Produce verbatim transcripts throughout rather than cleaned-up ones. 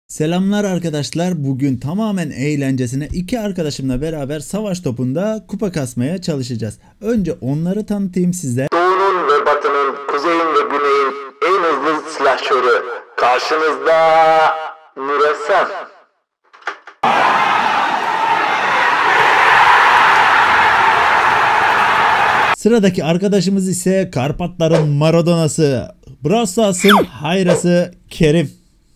Selamlar arkadaşlar. Bugün tamamen eğlencesine iki arkadaşımla beraber savaş topunda kupa kasmaya çalışacağız. Önce onları tanıtayım size. Doğunun ve batının, kuzeyin ve güneyin en hızlı silahşörü. Karşınızda Nuresan. Sıradaki arkadaşımız ise Karpatların Maradona'sı, Brawl Stars'ın hayrası Kerim.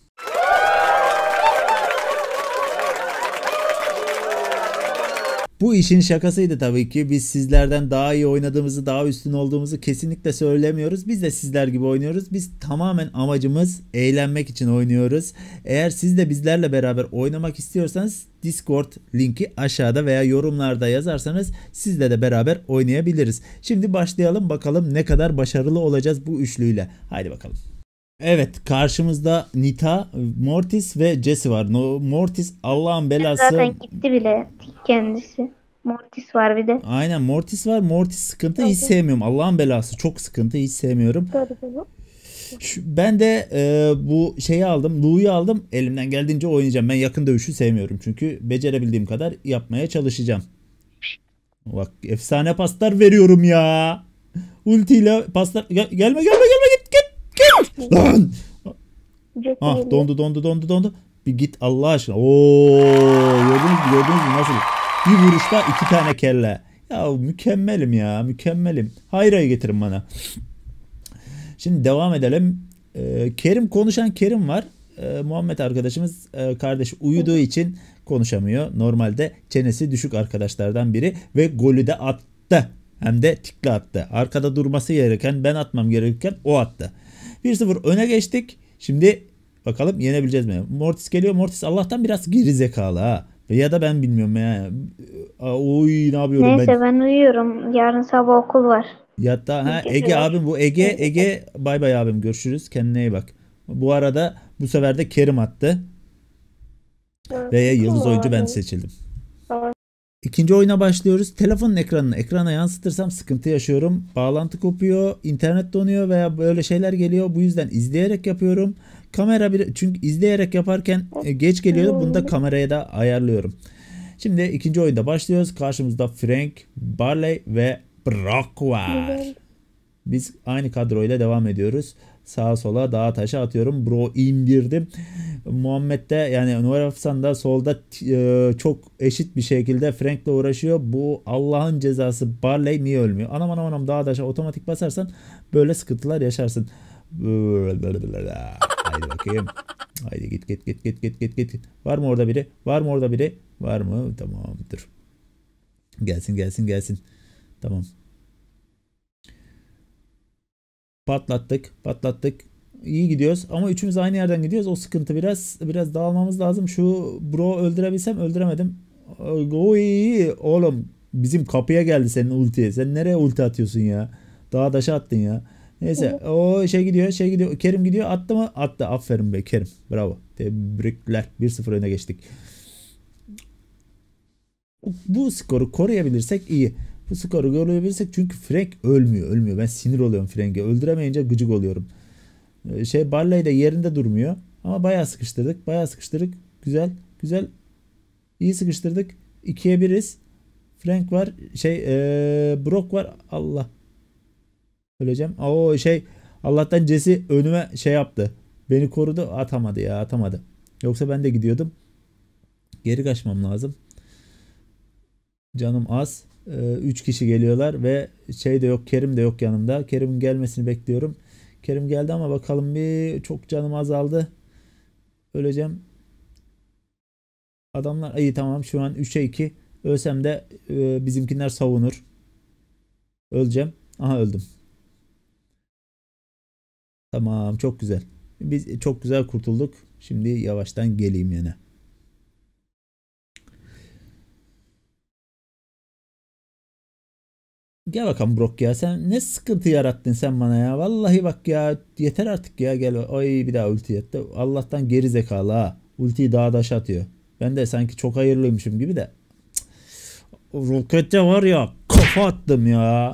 Bu işin şakasıydı tabii ki. Biz sizlerden daha iyi oynadığımızı, daha üstün olduğumuzu kesinlikle söylemiyoruz. Biz de sizler gibi oynuyoruz. Biz tamamen amacımız eğlenmek için oynuyoruz. Eğer siz de bizlerle beraber oynamak istiyorsanız Discord linki aşağıda veya yorumlarda yazarsanız sizle de beraber oynayabiliriz. Şimdi başlayalım bakalım ne kadar başarılı olacağız bu üçlüyle. Haydi bakalım. Evet, karşımızda Nita, Mortis ve Jesse var. No, Mortis Allah'ın belası. Zaten gitti bile kendisi. Mortis var bir de. Aynen, Mortis var. Mortis sıkıntı, hiç Tabii. sevmiyorum. Allah'ın belası, çok sıkıntı, hiç sevmiyorum. Tabii tabii. Şu, ben de e, bu şeyi aldım. Lu'yu aldım. Elimden geldiğince oynayacağım. Ben yakın dövüşü sevmiyorum. Çünkü becerebildiğim kadar yapmaya çalışacağım. Bak, efsane paslar veriyorum ya. Ultiyle paslar. Gel- gelme gelme gelme, git git git. Lan. Jet Ah, geliyor. dondu dondu dondu dondu. Bir git Allah aşkına. Oo, gördünüz mü, gördünüz mü nasıl? Bir vuruşta iki tane kelle. Ya mükemmelim ya, mükemmelim. Hayra'yı getirin bana. Şimdi devam edelim. Ee, Kerim, konuşan Kerim var. Ee, Muhammed arkadaşımız e, kardeş uyuduğu için konuşamıyor. Normalde çenesi düşük arkadaşlardan biri ve golü de attı. Hem de tikli attı. Arkada durması gereken, ben atmam gerekirken o attı. bir sıfır öne geçtik. Şimdi bakalım yenebileceğiz mi? Mortis geliyor. Mortis Allah'tan biraz geri zekalı ha. Ya da ben bilmiyorum ya. Aa, oy, ne yapıyorum Neyse ben? ben uyuyorum. Yarın sabah okul var. Yatta ha, Gece Ege var. abim, bu Ege Ege, bay bay abim, görüşürüz, kendine iyi bak. Bu arada bu sefer de Kerim attı ve yıldız oyuncu ben seçildim. İkinci oyuna başlıyoruz. Telefonun ekranını ekrana yansıtırsam sıkıntı yaşıyorum. Bağlantı kopuyor, internet donuyor veya böyle şeyler geliyor. Bu yüzden izleyerek yapıyorum. Kamera bir, çünkü izleyerek yaparken e, geç geliyor. Bunu da kameraya da ayarlıyorum. Şimdi ikinci oyunda başlıyoruz. Karşımızda Frank, Barley ve Brock var. Biz aynı kadroyla devam ediyoruz. Sağa sola dağa taşa atıyorum. Bro indirdim. Muhammed de, yani Nur Afsan da solda e, çok eşit bir şekilde Frank'le uğraşıyor. Bu Allah'ın cezası Barley niye ölmüyor? Anam anam anam, dağa taşa otomatik basarsan böyle sıkıntılar yaşarsın. Haydi bakayım. Haydi git git git git git git git. Var mı orada biri? Var mı orada biri? Var mı? Tamamdır. Gelsin gelsin gelsin. Tamam. Patlattık, patlattık. İyi gidiyoruz ama üçümüz aynı yerden gidiyoruz. O sıkıntı, biraz biraz dağılmamız lazım. Şu bro öldürebilsem, öldüremedim. Oy oğlum, bizim kapıya geldi senin ultiye. Sen nereye ulti atıyorsun ya? Dağa daşa attın ya. Neyse, o şey gidiyor, şey gidiyor. Kerim gidiyor. Attı mı? Attı. Aferin be Kerim. Bravo. Tebrikler. bir sıfır öne geçtik. Bu skoru koruyabilirsek iyi. Bu skoru koruyabilirsek, çünkü Frank ölmüyor, ölmüyor. Ben sinir oluyorum Frank'e. Öldüremeyince gıcık oluyorum. Ee, Şey Barley de yerinde durmuyor. Ama bayağı sıkıştırdık. Bayağı sıkıştırdık. Güzel. Güzel. İyi sıkıştırdık. ikiye biriz. Frank var. Şey ee, Brock var. Allah. Öleceğim. O şey, Allah'tan Jesse önüme şey yaptı. Beni korudu. Atamadı ya, atamadı. Yoksa ben de gidiyordum. Geri kaçmam lazım. Canım az. üç kişi geliyorlar ve şey de yok, Kerim de yok yanımda. Kerim'in gelmesini bekliyorum. Kerim geldi ama bakalım, bir çok canım azaldı. Öleceğim. Adamlar iyi, tamam, şu an üçe iki. Ölsem de e, bizimkiler savunur. Öleceğim. Aha, öldüm. Tamam, çok güzel. Biz çok güzel kurtulduk. Şimdi yavaştan geleyim yine. Gel bakalım Brock ya, sen ne sıkıntı yarattın sen bana ya. Vallahi bak ya, yeter artık ya, gel. Ay, bir daha ulti yetti. Allah'tan geri zekalı ha. Ultiyi dağa daş atıyor. Ben de sanki çok hayırlıymışım gibi de. Rokette var ya, kafa attım ya.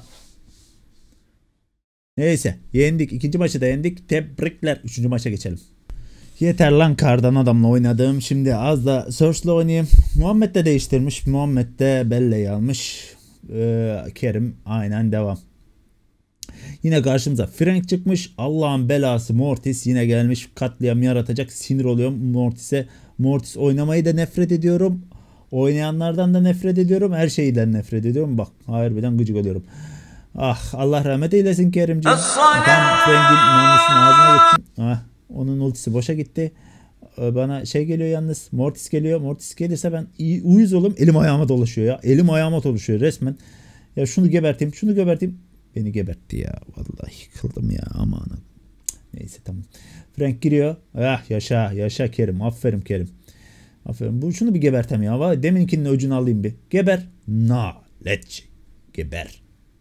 Neyse, yendik. İkinci maçı da yendik. Tebrikler. Üçüncü maça geçelim. Yeter lan kardan adamla oynadım. Şimdi az da Search'la oynayayım. Muhammed de değiştirmiş. Muhammed de Belle'yi almış. Ee, Kerim aynen devam. Yine karşımıza Frank çıkmış. Allah'ın belası Mortis yine gelmiş. Katliam yaratacak. Sinir oluyorum Mortis'e. Mortis oynamayı da nefret ediyorum. Oynayanlardan da nefret ediyorum. Her şeyden nefret ediyorum. Bak harbiden gıcık oluyorum. Ah Allah rahmet eylesin Kerimciğim. Tam Frank'in namusunun ağzına gittim. Ah, onun ultisi boşa gitti. Bana şey geliyor yalnız. Mortis geliyor. Mortis gelirse ben iyi, uyuz oğlum. Elim ayağıma dolaşıyor ya. Elim ayağıma dolaşıyor resmen. Ya şunu geberteyim. Şunu geberteyim. Beni gebertti ya. Vallahi yıkıldım ya. Aman. Neyse tamam. Frank giriyor. Ah yaşa. Yaşa Kerim. Aferin Kerim. Aferin. Bu şunu bir gebertem ya. Vallahi deminkinin öcünü alayım bir. Geber. Nalet. Geber.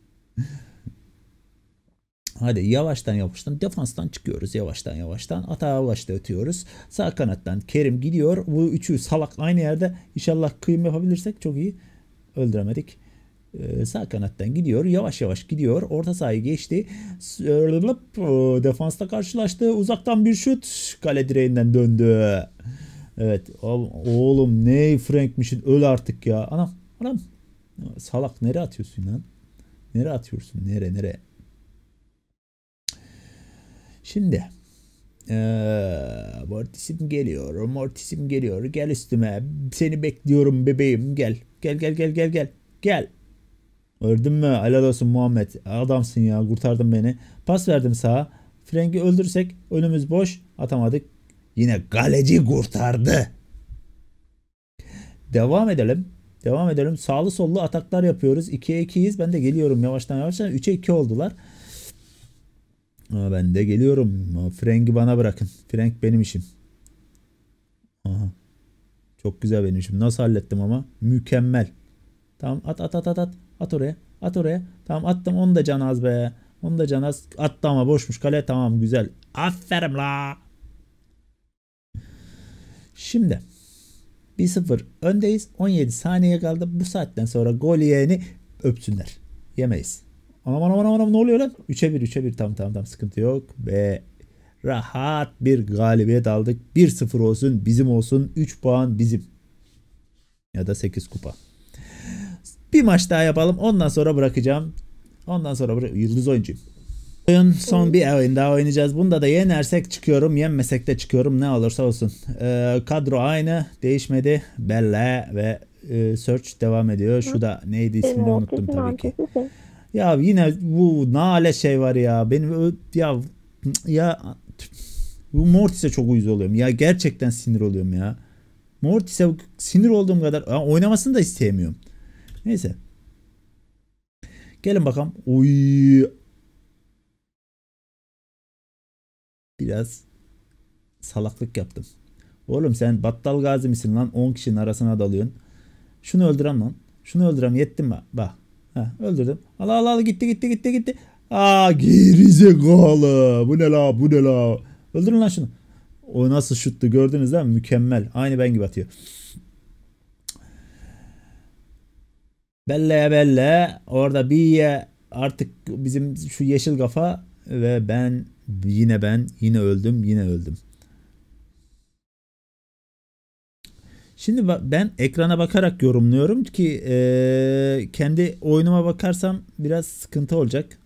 Hadi yavaştan yavaştan defanstan çıkıyoruz. Yavaştan yavaştan atağa başta ötüyoruz. Sağ kanattan Kerim gidiyor. Bu üçü salak aynı yerde. İnşallah kıyım yapabilirsek çok iyi. Öldüremedik. Ee, sağ kanattan gidiyor. Yavaş yavaş gidiyor. Orta sahayı geçti. Defansta karşılaştı. Uzaktan bir şut. Kale direğinden döndü. Evet. Oğlum ne Frank'mişin. Öl artık ya. Anam. Anam. Salak nereye atıyorsun lan? Nereye atıyorsun? Nere nere? Şimdi ee, Mortis'im geliyor. Mortis'im geliyor. Gel üstüme. Seni bekliyorum bebeğim. Gel. Gel gel gel gel gel. Gel. Öldün mü? Helal olsun Muhammed. Adamsın ya. Kurtardın beni. Pas verdim sağa. Frank'i öldürsek önümüz boş. Atamadık. Yine galeci kurtardı. Devam edelim. Devam edelim. Sağlı sollu ataklar yapıyoruz. ikiye ikiyiz. Ben de geliyorum yavaştan yavaştan. üçe iki oldular. Ben de geliyorum. Frank'i bana bırakın. Frank benim işim. Aha. Çok güzel benim işim. Nasıl hallettim ama? Mükemmel. Tamam at at at at at. At oraya. At oraya. Tamam attım. Onu da can az be. Onu da can az. Attı ama boşmuş kale. Tamam güzel. Aferin la. Şimdi bir sıfır öndeyiz. on yedi saniye kaldı. Bu saatten sonra gol yiyeni öpsünler. Yemeyiz. Anam anam anam anam ne oluyor lan? üçe bir üçe bir tamam tamam tamam sıkıntı yok. Ve rahat bir galibiyet aldık. bir sıfır olsun bizim olsun. üç puan bizim. Ya da sekiz kupa. Bir maç daha yapalım. Ondan sonra bırakacağım. Ondan sonra bırak yıldız oyuncuyum. Oyun son bir oyun daha oynayacağız. Bunda da yenersek çıkıyorum. Yenmesek de çıkıyorum. Ne olursa olsun. Ee, kadro aynı. Değişmedi. Bella ve e, Search devam ediyor. Şu da neydi ismini unuttum tabii ki. Ya yine bu nale şey var ya. Benim ya ya bu Mortis'e çok uyuz oluyorum. Ya gerçekten sinir oluyorum ya. Mortis'e sinir olduğum kadar oynamasını da isteyemiyorum. Neyse. Gelin bakalım. Oy. Biraz salaklık yaptım. Oğlum sen battal gazi misin lan? on kişinin arasına dalıyorsun. Şunu öldürem lan. Şunu öldürem. Yettim mi? Bak. Heh, öldürdüm. Allah Allah Allah gitti gitti gitti gitti. Aa gerizekalı. Bu ne la bu ne la. Öldürün lan şunu. O nasıl şuttu gördünüz değil mi? Mükemmel. Aynı ben gibi atıyor. Belle belle. Orada bir artık bizim şu yeşil kafa ve ben yine ben yine öldüm yine öldüm. Şimdi ben ekrana bakarak yorumluyorum ki e, kendi oyunuma bakarsam biraz sıkıntı olacak.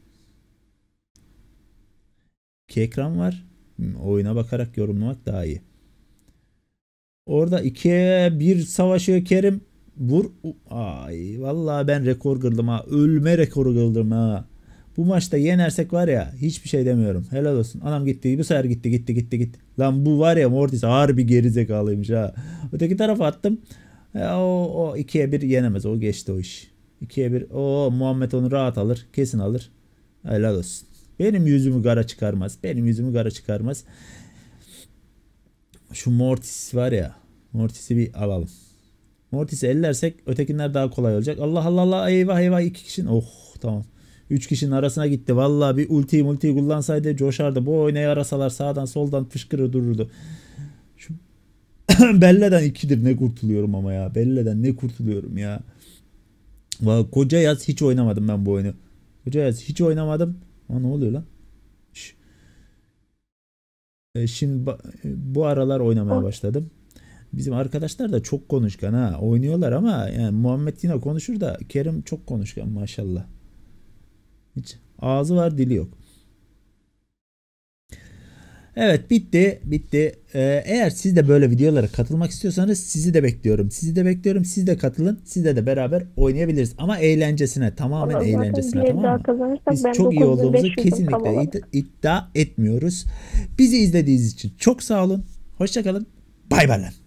İki ekran var. Oyuna bakarak yorumlamak daha iyi. Orada ikiye bir savaşıyor Kerim. Vur. Ay vallahi ben rekor kırdım ha. Ölme rekoru kırdım ha. Bu maçta yenersek var ya hiçbir şey demiyorum. Helal olsun. Anam gitti. Bu sefer gitti gitti gitti gitti. Lan bu var ya Mortis harbi gerizekalıymış ha. Öteki tarafa attım. E, o, o ikiye bir yenemez. O geçti o iş. ikiye bir. O Muhammed onu rahat alır. Kesin alır. Helal olsun. Benim yüzümü gara çıkarmaz. Benim yüzümü gara çıkarmaz. Şu Mortis var ya. Mortis'i bir alalım. Mortis'i ellersek ötekiler daha kolay olacak. Allah Allah Allah eyvah eyvah iki kişinin. Oh tamam. üç kişinin arasına gitti. Vallahi bir ulti multi kullansaydı coşardı. Bu oynayı arasalar sağdan soldan fışkırır dururdu. Şu Belle'den ikidir ne kurtuluyorum ama ya. Belle'den ne kurtuluyorum ya. Vallahi koca yaz hiç oynamadım ben bu oyunu. Koca yaz hiç oynamadım. Aa, ne oluyor lan? Şş. E, şimdi ba- bu aralar oynamaya başladım. Bizim arkadaşlar da çok konuşkan ha. Oynuyorlar ama yani Muhammed yine konuşur da Kerim çok konuşkan maşallah. Hiç ağzı var dili yok. Evet, bitti bitti. Ee, eğer siz de böyle videolara katılmak istiyorsanız sizi de bekliyorum. Sizi de bekliyorum. Siz de katılın. Sizle de beraber oynayabiliriz. Ama eğlencesine, tamamen Ama zaten eğlencesine, bir tamam daha mı? kazanırsak Biz ben çok iyi olduğumuzu dokuz bin beş yüzüm kesinlikle tam olarak. id- iddia etmiyoruz. Bizi izlediğiniz için çok sağ olun. Hoşça kalın. Bay bay lan.